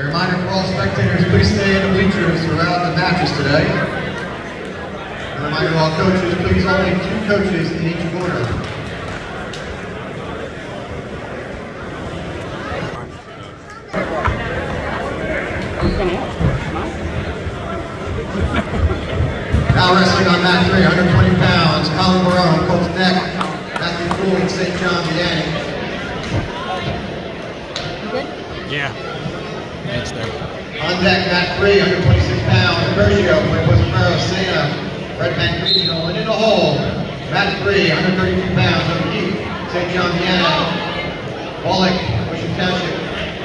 A reminder for all spectators, please stay in the bleachers around the matches today. A reminder to all coaches, please only 2 coaches in each corner. Now wrestling on mat 3, 120 pounds, Colin Barone, Colts Neck, Matthew Floyd, St. John Vianney. Yeah. Thanks, Dave. On deck, mat 3, 126 pounds, Bergio, Puerto Sena, Red Bank Regional, and in the hole, mat 3, 132 pounds, underneath, St. John Vianney, Wallach, Ocean Township.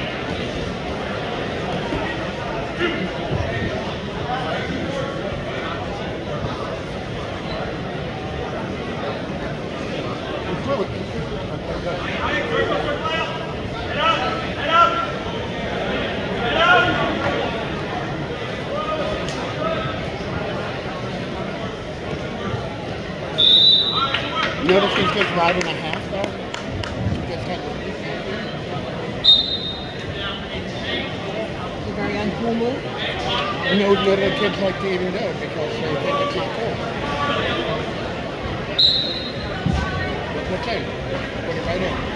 Notice he's just riding a half though? Just kind of... It's a very uncool move. No little kids like to even do it because they think it's not cool. What's in? Put it right in.